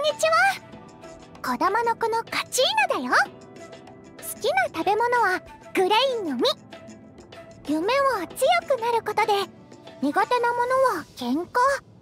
にちは。こだまの子のカチーナだよ。好きな食べ物はグレインの実。夢は強くなることで、苦手なものは喧嘩。あれ、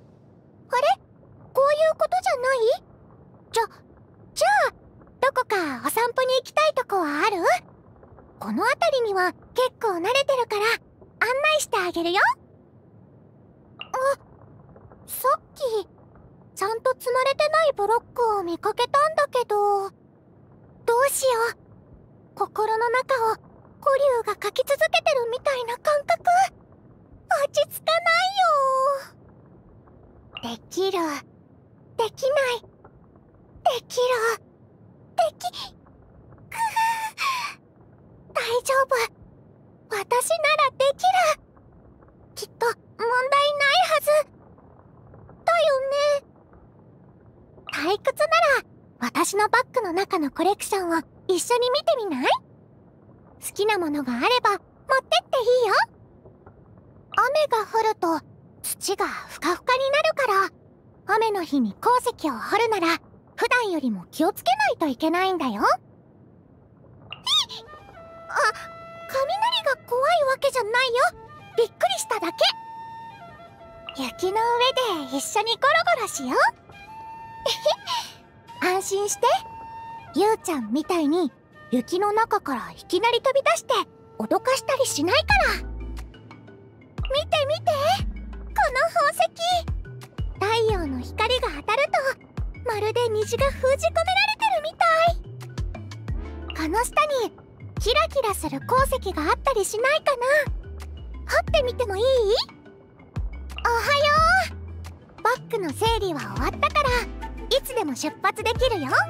こういうことじゃない？じゃあどこかお散歩に行きたいとこはある？この辺りには結構慣れてるから案内してあげるよ。さっきちゃんと積まれてないブロックを見かけたんだけど、どうしよう。心の中をコリュウが描き続けてるみたいな感覚。落ち着かないよ。できる、できない、できる、大丈夫。私ならできる。きっと問題ないはずだよね。退屈なら私のバッグの中のコレクションを一緒に見てみない？好きなものがあれば持ってっていいよ。雨が降ると土がふかふかになるから、雨の日に鉱石を掘るなら普段よりも気をつけないといけないんだよ。雷が怖いわけじゃないよ。びっくりしただけ。雪の上で一緒にゴロゴロしよう。安心して。ゆうちゃんみたいに雪の中からいきなり飛び出して脅かしたりしないから。見て見て、この宝石。太陽の光が当たるとまるで虹が封じ込められてるみたい。この下にキラキラする鉱石があったりしないかな。掘ってみてもいい？おはよう。バッグの整理は終わったからいつでも出発できるよ。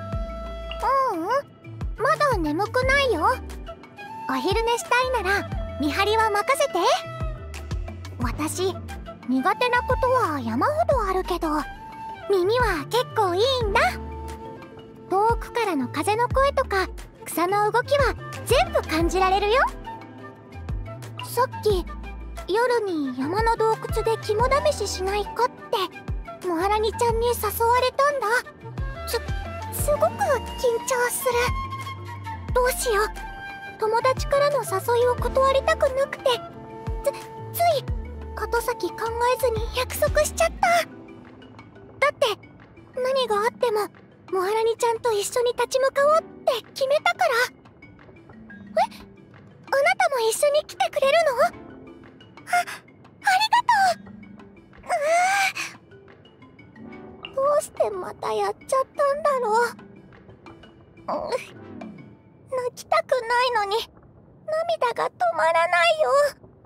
まだ眠くないよ。お昼寝したいなら見張りは任せて。私苦手なことは山ほどあるけど耳は結構いいんだ。遠くからの風の声とか草の動きは全部感じられるよ。さっき夜に山の洞窟で肝試ししないかってモハラニちゃんに誘われたんだ。すごく緊張する。どうしよう。友達からの誘いを断りたくなくてつい後先考えずに約束しちゃった。だって何があってもモハラニちゃんと一緒に立ち向かおうって決めたから。あなたも一緒に来てくれるの？ありがとう。どうしてまたやっちゃったんだろう。泣きたくないのに涙が止まらないよ。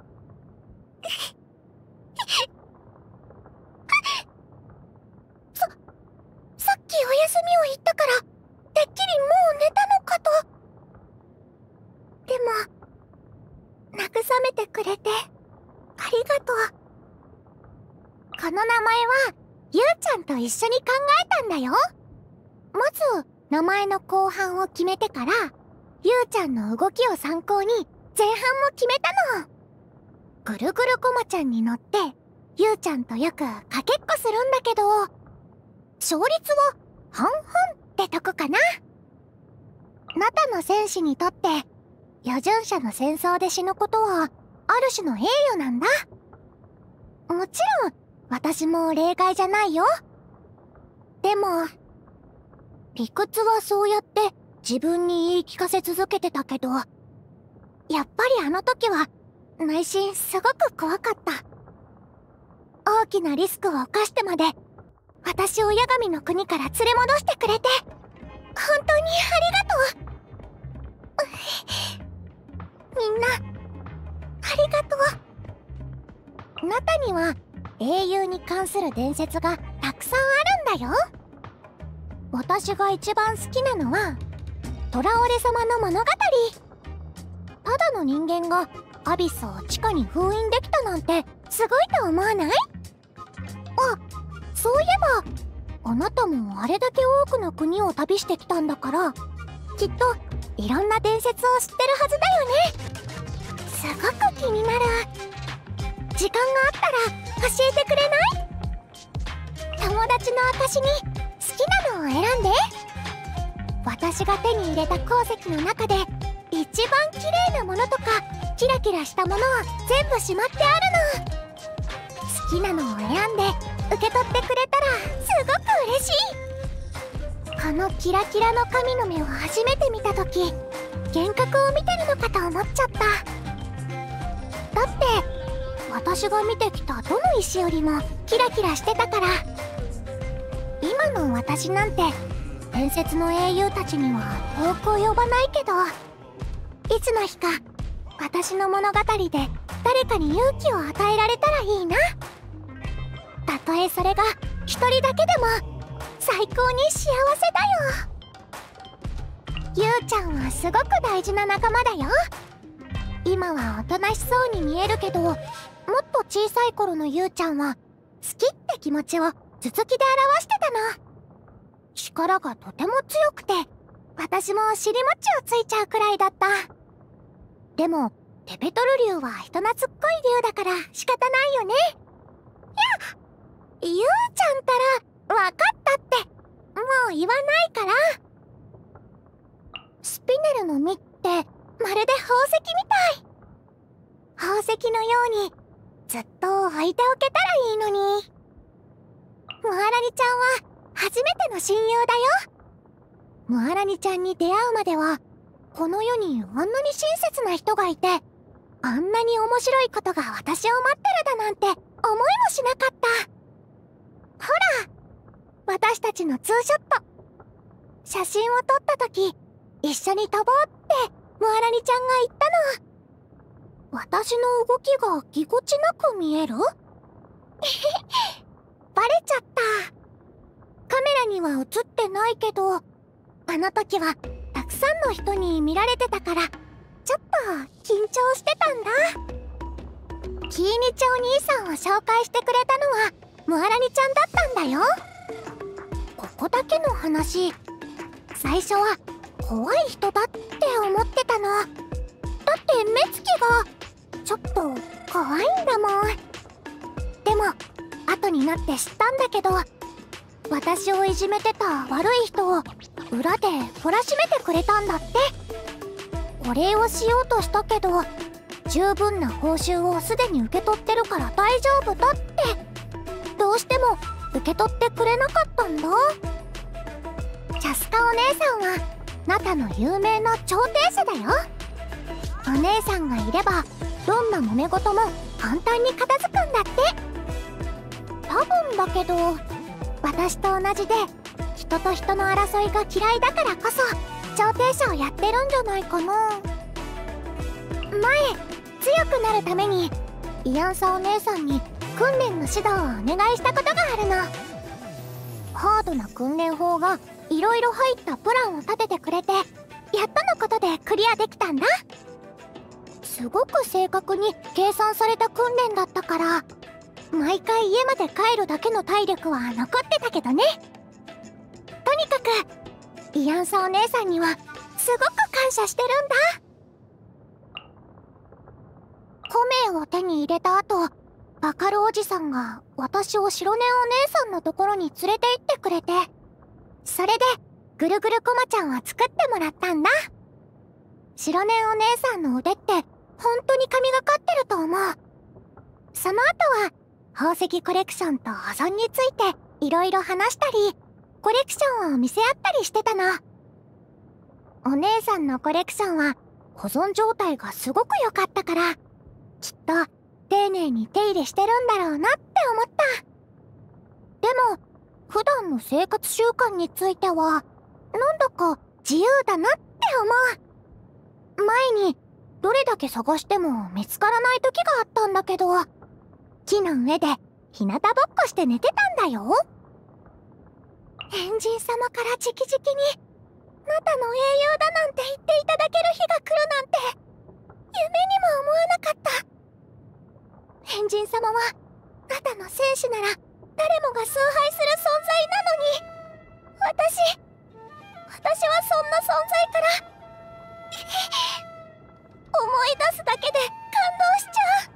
さっきお休みを言ったからてっきりもう寝たのかと。でも慰めてくれてありがとう。この名前はゆうちゃんと一緒に考えたんだよ。まず名前の後半を決めてからゆうちゃんの動きを参考に前半も決めたの。ぐるぐるこまちゃんに乗ってゆうちゃんとよくかけっこするんだけど、勝率は半々ってとこかな。ナタの戦士にとって余順者の戦争で死ぬことはある種の栄誉なんだ。もちろん私も例外じゃないよ。でも理屈はそうやって自分に言い聞かせ続けてたけど、やっぱりあの時は内心すごく怖かった。大きなリスクを冒してまで私を八神の国から連れ戻してくれて本当にありがとう。みんなありがとう。ナタには英雄に関する伝説がたくさんあるんだよ。私が一番好きなのはトラオレ様の物語。ただの人間がアビスを地下に封印できたなんてすごいと思わない？そういえばあなたもあれだけ多くの国を旅してきたんだからきっといろんな伝説を知ってるはずだよね。すごく気になる。時間があったら教えてくれない？友達の証に好きなのを選んで。私が手に入れた鉱石の中で一番綺麗なものとかキラキラしたものは全部しまってあるの。好きなのを選んで受け取ってくれたらすごく嬉しい。このキラキラの神の目を初めて見た時、幻覚を見てるのかと思っちゃった。だって私が見てきたどの石よりもキラキラしてたから。今の私なんて伝説の英雄たちには遠く及ばないけど、いつの日か私の物語で誰かに勇気を与えられたらいいな。たとえそれが一人だけでも最高に幸せだよ。ゆうちゃんはすごく大事な仲間だよ。今はおとなしそうに見えるけど、もっと小さい頃のゆうちゃんは好きって気持ちを頭突きで表してたの。力がとても強くて、私も尻餅をついちゃうくらいだった。でもテペトル竜は人懐っこい竜だから仕方ないよね。ゆうちゃんたらわかったってもう言わないから。スピネルの実ってまるで宝石みたい。宝石のようにずっと置いておけたらいいのに。ムハラニちゃんは初めての親友だよ。ムハラニちゃんに出会うまではこの世にあんなに親切な人がいて、あんなに面白いことが私を待ってるだなんて思いもしなかった。ほら、私たちのツーショット。写真を撮った時一緒に飛ぼうってムハラニちゃんが言ったの。私の動きがぎこちなく見える？バレちゃった。カメラには映ってないけど、あの時はたくさんの人に見られてたからちょっと緊張してたんだ。キーニチお兄さんを紹介してくれたのはムハラニちゃんだったんだよ。ここだけの話、最初は怖い人だって思ってたの。だって目つきがちょっと怖いんだもん。でも後になって知ったんだけど、私をいじめてた悪い人を裏で懲らしめてくれたんだって。お礼をしようとしたけど、十分な報酬をすでに受け取ってるから大丈夫だってどうしても受け取ってくれなかったんだ。チャスカお姉さんはナタの有名な調停者だよ。お姉さんがいればどんな揉め事も簡単に片付くんだって。多分だけど私と同じで人と人の争いが嫌いだからこそ調停者をやってるんじゃないかな。前強くなるためにイアンサお姉さんに訓練の指導をお願いしたことがあるの。ハードな訓練法がいろいろ入ったプランを立ててくれて、やっとのことでクリアできたんだ。すごく正確に計算された訓練だったから毎回家まで帰るだけの体力は残ってたけどね。とにかくイアンサお姉さんにはすごく感謝してるんだ。コメを手に入れた後、バカルおじさんが私を白根お姉さんのところに連れて行ってくれて、それでぐるぐるコマちゃんを作ってもらったんだ。白根お姉さんの腕って本当に神がかってると思う。その後は宝石コレクションと保存についていろいろ話したり、コレクションを見せ合ったりしてたの。お姉さんのコレクションは保存状態がすごく良かったから、きっと丁寧に手入れしてるんだろうなって思った。でも普段の生活習慣についてはなんだか自由だなって思う。前にどれだけ探しても見つからない時があったんだけど、木の上で日向ぼっこして寝てたんだよ。エンジン様から直々にナタの英雄だなんて言っていただける日が来るなんて夢にも思わなかった。エンジン様はナタの戦士なら誰もが崇拝する存在なのに、私はそんな存在から思い出すだけで感動しちゃう。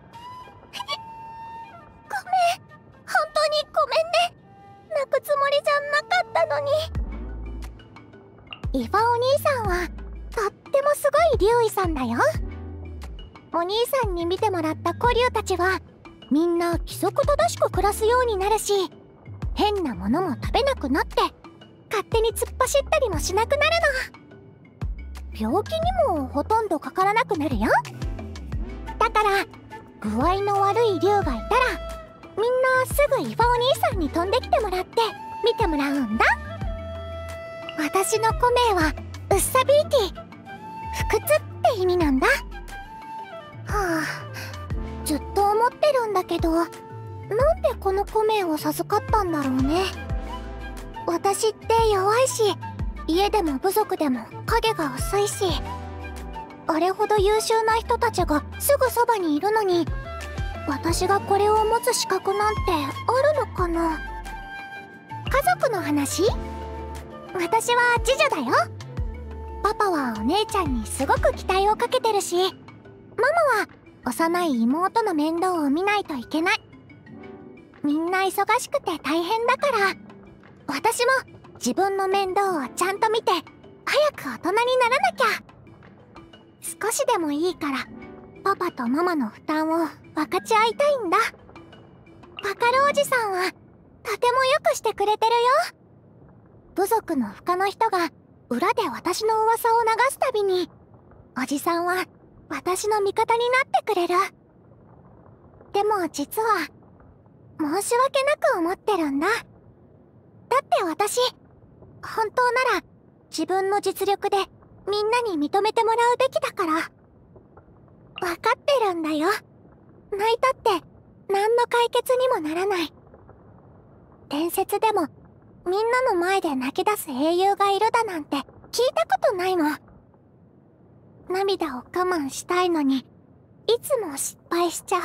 ごめん、本当にごめんね。泣くつもりじゃなかったのに。 イファお兄さんはとってもすごい竜医さんだよ。お兄さんに見てもらった古竜たちはみんな規則正しく暮らすようになるし、変なものも食べなくなって勝手に突っ走ったりもしなくなるの。病気にもほとんどかからなくなるよ。だから具合の悪い竜がいたらみんなすぐイファお兄さんに飛んできてもらって見てもらうんだ。私の古名はウッサビーティ、不屈って意味なんだ。はあ、ずっと思ってるんだけど、なんでこの古名を授かったんだろうね。私って弱いし、家でも部族でも影が薄いし、あれほど優秀な人たちがすぐそばにいるのに、私がこれを持つ資格なんてあるのかな。家族の話？私は次女だよ。パパはお姉ちゃんにすごく期待をかけてるし、ママは幼い妹の面倒を見ないといけない。みんな忙しくて大変だから、私も自分の面倒をちゃんと見て早く大人にならなきゃ。少しでもいいからパパとママの負担を分かち合いたいんだ。パカルおじさんはとてもよくしてくれてるよ。部族の他の人が裏で私の噂を流すたびに、おじさんは私の味方になってくれる。でも実は申し訳なく思ってるんだ。だって私、本当なら自分の実力でみんなに認めてもらうべきだから。わかってるんだよ。泣いたって何の解決にもならない。伝説でもみんなの前で泣き出す英雄がいるだなんて聞いたことないもん。涙を我慢したいのにいつも失敗しちゃう。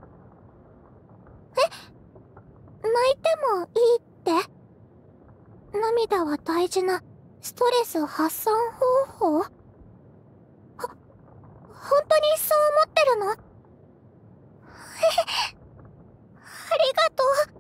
泣いてもいいって？涙は大事なストレス発散方法？本当にそう思ってるの？ありがとう。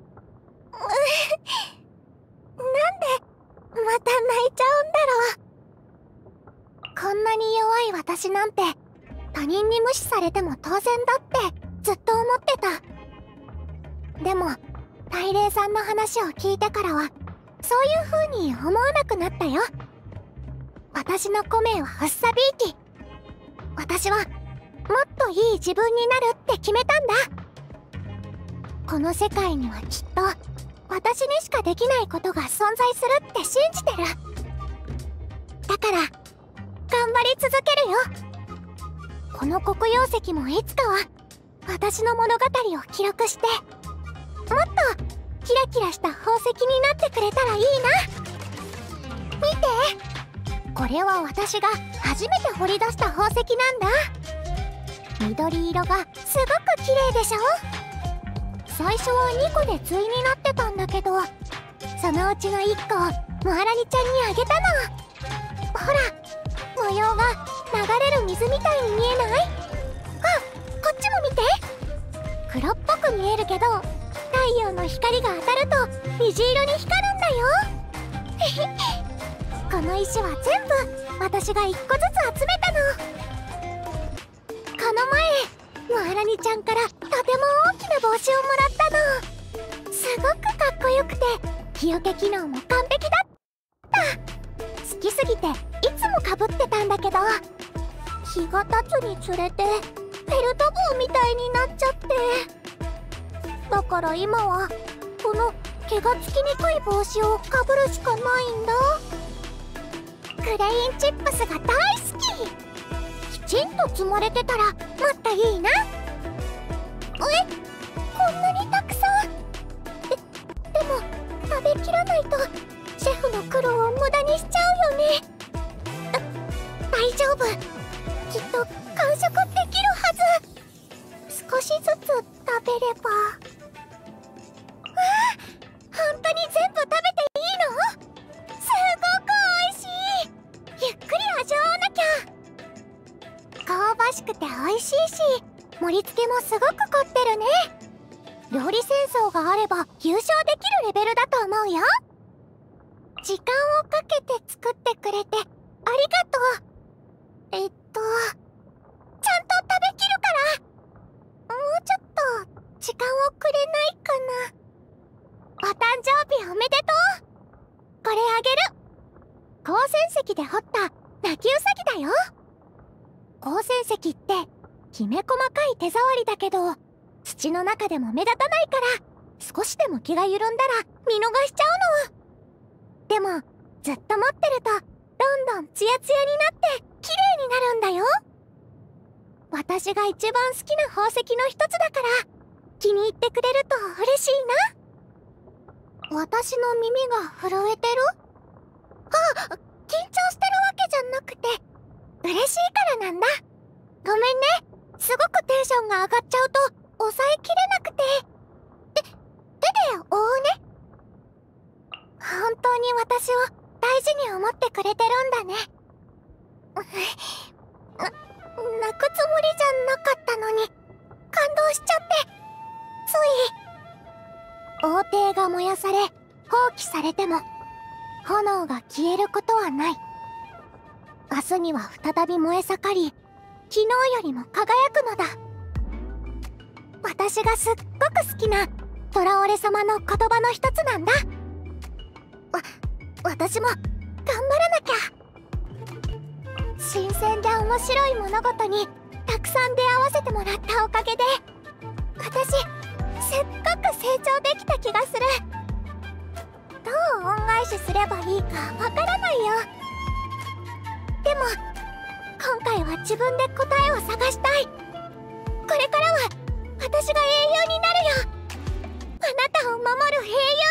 なんでまた泣いちゃうんだろう。こんなに弱い私なんて他人に無視されても当然だってずっと思ってた。でも大霊さんの話を聞いてからはそういう風に思わなくなったよ。私の古名はウッサビーティ。私はもっといい自分になるって決めたんだ。この世界にはきっと私にしかできないことが存在するって信じてる。だから頑張り続けるよ。この黒曜石もいつかは私の物語を記録して、もっとキラキラした宝石になってくれたらいいな。見て、これは私が初めて掘り出した宝石なんだ。緑色がすごく綺麗でしょ。最初は2個で対になってたんだけど、そのうちの1個をモアラニちゃんにあげたの。ほら、模様が流れる水みたいに見えない？あ、こっちも見て。黒っぽく見えるけど太陽の光が当たると虹色に光るんだよ。この石は全部私が1個ずつ集めたの。この前モアラニちゃんからとても大きな帽子をもらったの。すごくかっこよくて日よけ機能も完璧だった。好きすぎていつもかぶってたんだけど、日が経つにつれてフェルト帽みたいになっちゃって、だから今はこの毛がつきにくい帽子をかぶるしかないんだ。クレインチップスが大好き。きちんと積まれてたらもっといいな。こんなにたくさん。でも食べきらないとシェフの苦労を無駄にしちゃうよね。大丈夫、きっと完食できるはず。少しずつ食べれば。本当に全部食べていいの？すごく美味しい。ゆっくり味わわなきゃ。香ばしくて美味しいし、盛り付けもすごく凝ってるね。料理戦争があれば優勝できるレベルだと思うよ。 時間をかけて作ってくれてありがとう。ちゃんと食べきるから、もうちょっと時間をくれないかな。お誕生日おめでとう。これあげる。好戦石で彫った泣きウサギだよ。好戦石ってきめ細かい手触りだけど、土の中でも目立たないから、少しでも気が緩んだら見逃しちゃうの。でもずっと持ってるとどんどんツヤツヤになって綺麗になるんだよ。私が一番好きな宝石の一つだから、気に入ってくれると嬉しいな。私の耳が震えてる？あ、緊張してるわけじゃなくて、嬉しいからなんだ。ごめんね。すごくテンションが上がっちゃうと抑えきれなくて。手で覆うね。本当に私を大事に思ってくれてるんだね。泣くつもりじゃなかったのに感動しちゃって、つい。王帝が燃やされ放棄されても炎が消えることはない。明日には再び燃え盛り、昨日よりも輝くのだ。私がすっごく好きなトラオレ様の言葉の一つなんだ。私も頑張らなきゃ。新鮮で面白い物事にたくさん出会わせてもらったおかげで、私すっごく成長できた気がする。どう恩返しすればいいかわからないよ。でも今回は自分で答えを探したい。これからは私が英雄になるよ。あなたを守る英雄